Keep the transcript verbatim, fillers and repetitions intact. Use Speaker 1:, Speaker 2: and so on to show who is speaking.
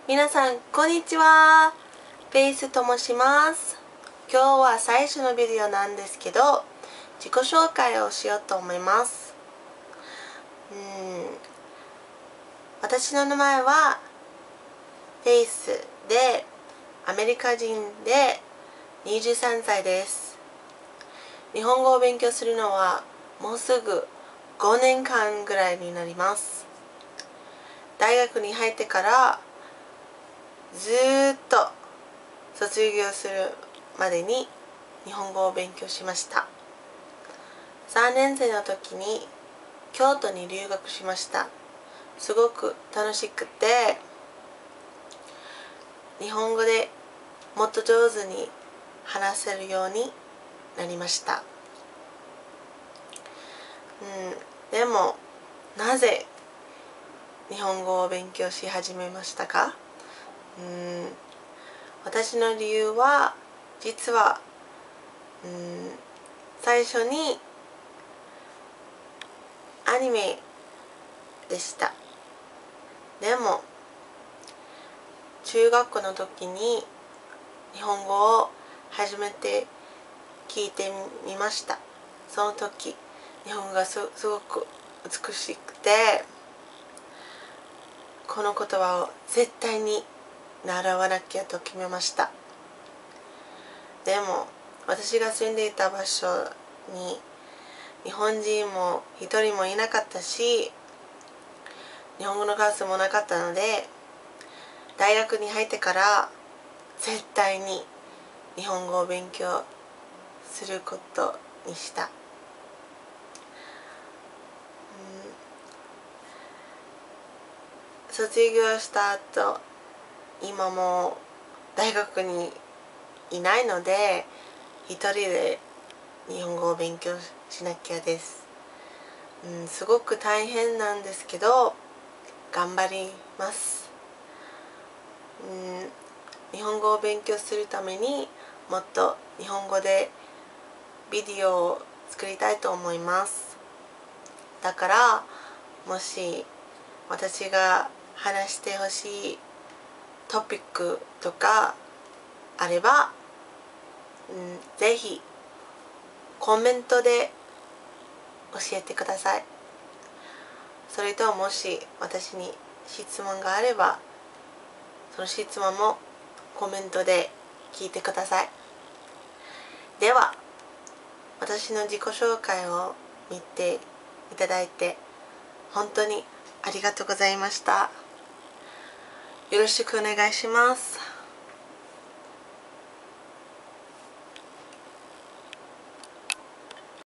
Speaker 1: 皆さんこんにちは。フェイスと申します。今日は最初のビデオなんですけど、自己紹介をしようと思います。うん私の名前はフェイスで、アメリカ人でにじゅうさんさいです。日本語を勉強するのはもうすぐごねんかんぐらいになります。大学に入ってからずーっと卒業するまでに日本語を勉強しました。さんねん生の時に京都に留学しました。すごく楽しくて、日本語でもっと上手に話せるようになりました。うん、でもなぜ日本語を勉強し始めましたか？うん私の理由は実はうん最初にアニメでした。でも中学校の時に日本語を初めて聞いてみました。その時日本語が す, すごく美しくて、この言葉を絶対に習わなきゃと決めました。でも私が住んでいた場所に日本人も一人もいなかったし、日本語のクラスもなかったので、大学に入ってから絶対に日本語を勉強することにした。卒業した後、今も大学にいないので一人で日本語を勉強しなきゃです。うん、すごく大変なんですけど頑張ります。うん、日本語を勉強するためにもっと日本語でビデオを作りたいと思います。だからもし私が話してほしいトピックとかあれば、うん、ぜひコメントで教えてください。それともし私に質問があれば、その質問もコメントで聞いてください。では、私の自己紹介を見ていただいて本当にありがとうございました。よろしくお願いします。